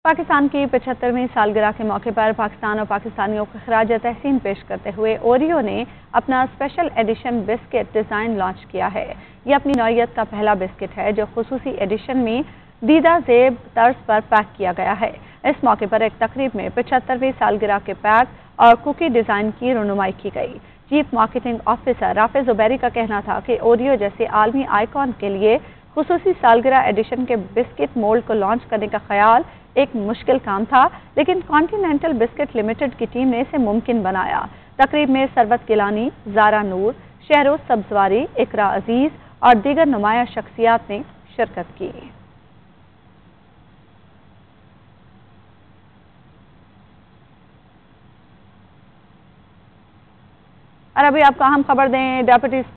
पाकिस्तान की 75वीं सालगिरह के मौके पर पाकिस्तान और पाकिस्तानियों को खराज तहसीन पेश करते हुए ओरियो ने अपना special edition biscuit design launch किया है। ये अपनी नौइयत का पहला बिस्किट है जो खुसूसी एडिशन में दीदा ज़ेब तर्ज पर पैक किया गया है। इस मौके पर एक तकरीब में 75वीं सालगिरह के पैक और कुकी डिज़ाइन की रुनुमाई की गई। Chief marketing officer Rafe Zubairi का कहना था कि ओरियो जैसे आलमी आइकॉन के लिए खुसूसी सालगिरह एडिशन के बिस्किट मोल्ड को लॉन्च करने का ख्याल एक मुश्किल काम था, लेकिन कॉन्टिनेंटल बिस्किट लिमिटेड की टीम ने इसे मुमकिन बनाया। तकरीब में सरवत गिलानी, ज़ारा नूर, शहरोज सब्जवारी, इकरा अजीज और दीगर नुमाया शख्सियात ने शिरकत की। और अभी आपको अहम खबर दें, डेप्यूटी